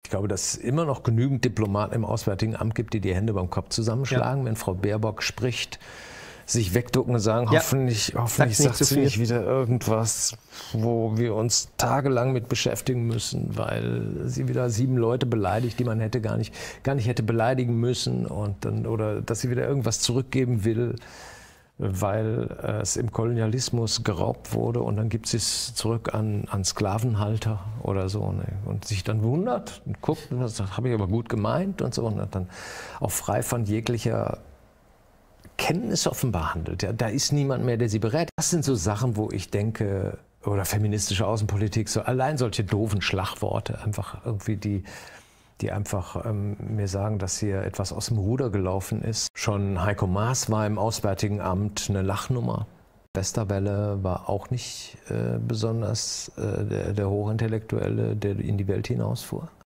Ich glaube, dass es immer noch genügend Diplomaten im Auswärtigen Amt gibt, die die Hände beim Kopf zusammenschlagen, wenn Frau Baerbock spricht, sich wegducken und sagen, hoffentlich sagt sie nicht wieder irgendwas, wo wir uns tagelang mit beschäftigen müssen, weil sie wieder 7 Leute beleidigt, die man gar nicht hätte beleidigen müssen, und dann, oder dass sie wieder irgendwas zurückgeben will, weil es im Kolonialismus geraubt wurde, und dann gibt sie es zurück an Sklavenhalter oder so, ne? Und sich dann wundert und guckt, das habe ich aber gut gemeint und so, und dann auch frei von jeglicher Kenntnis offenbar handelt. Ja, da ist niemand mehr, der sie berät. Das sind so Sachen, wo ich denke, oder feministische Außenpolitik, so allein solche doofen Schlagworte, einfach irgendwie, die einfach mir sagen, dass hier etwas aus dem Ruder gelaufen ist. Schon Heiko Maas war im Auswärtigen Amt eine Lachnummer. Westerwelle war auch nicht besonders der Hochintellektuelle, der in die Welt hinausfuhr.